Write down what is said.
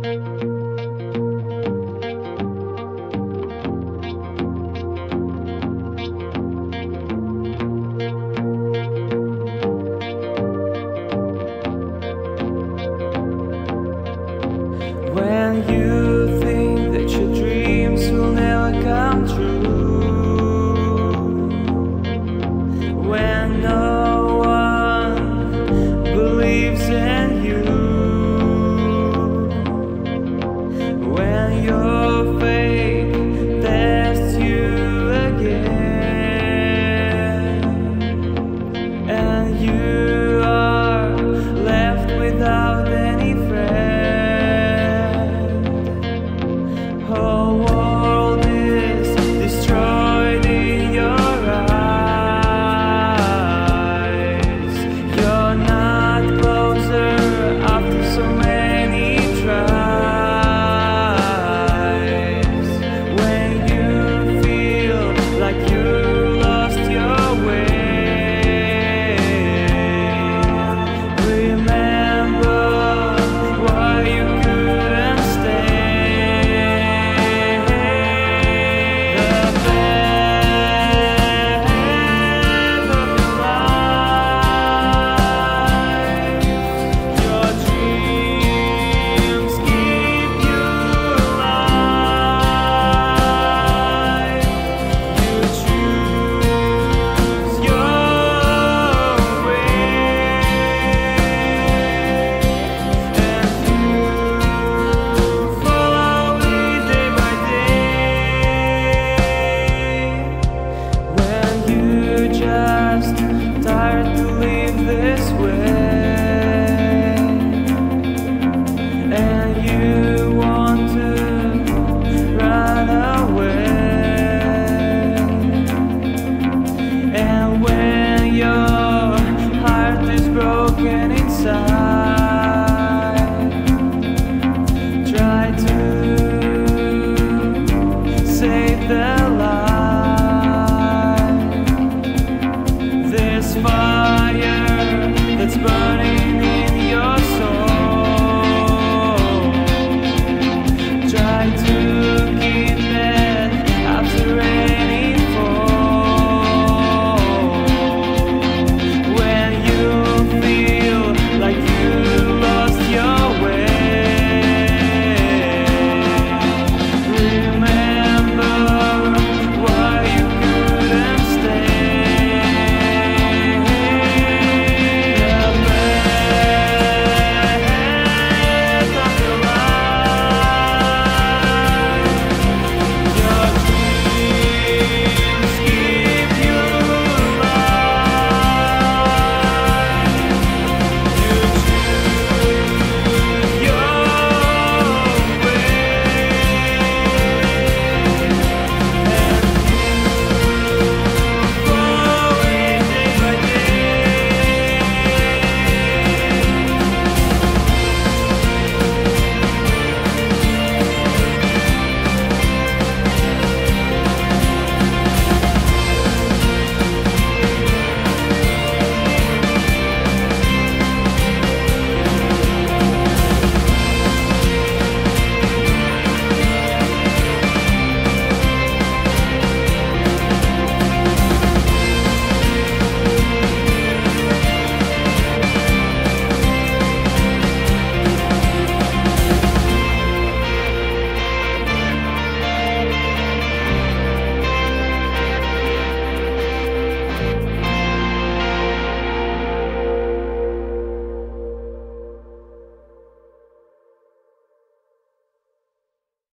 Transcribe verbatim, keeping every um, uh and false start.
When you think that your dreams will never come true, when no one believes in you, when your fate tests you again, and you are left without any friends. Whole world is destroyed in your eyes. You're not closer after so many tries. When you feel like you lost your way, remember why you couldn't stay. Tired to live this way, and you want to